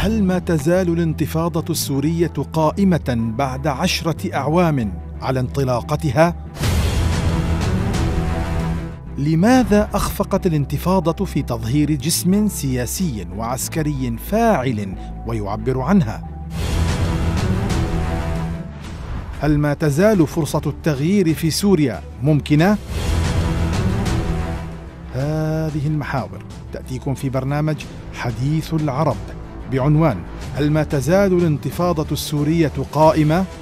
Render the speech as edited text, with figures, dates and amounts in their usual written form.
هل ما تزال الانتفاضة السورية قائمة بعد 10 أعوام على انطلاقتها؟ لماذا أخفقت الانتفاضة في تظهير جسم سياسي وعسكري فاعل ويعبر عنها؟ هل ما تزال فرصة التغيير في سوريا ممكنة؟ هذه المحاور تأتيكم في برنامج حديث العرب بعنوان: هل ما تزال الانتفاضة السورية قائمة؟